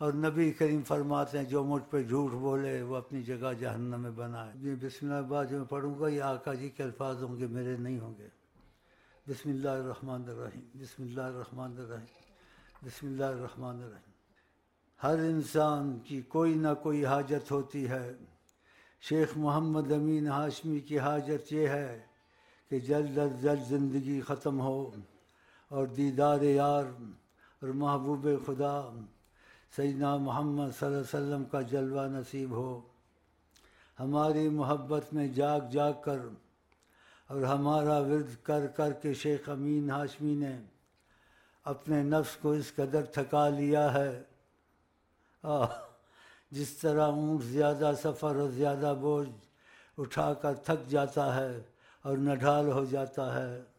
और नबी करीम फरमाते हैं जो मुझ पे झूठ बोले वो अपनी जगह जहन्नम में बनाए। ये बिस्मिल्लाह बाद में पढ़ूंगा, ये आका जी के अल्फाज होंगे, मेरे नहीं होंगे। बिस्मिल्लाहिर्रहमानिर्रहीम, बिस्मिल्लाहिर्रहमानिर्रहीम, बिस्मिल्लाहिर्रहमानिर्रहीम। हर इंसान की कोई ना कोई हाजत होती है। शेख मोहम्मद अमीन हाशमी की हाजत ये है कि जल्द अज जल्द ज़िंदगी ख़त्म हो और दीदार यार और महबूब खुदा सैयदना मोहम्मद सल्लल्लाहु अलैहि वसल्लम का जलवा नसीब हो। हमारी मोहब्बत में जाग जाग कर और हमारा विर्द कर कर के शेख अमीन हाशमी ने अपने नफ्स को इस कदर थका लिया है, जिस तरह ऊँट ज़्यादा सफ़र और ज़्यादा बोझ उठाकर थक जाता है और नढाल हो जाता है,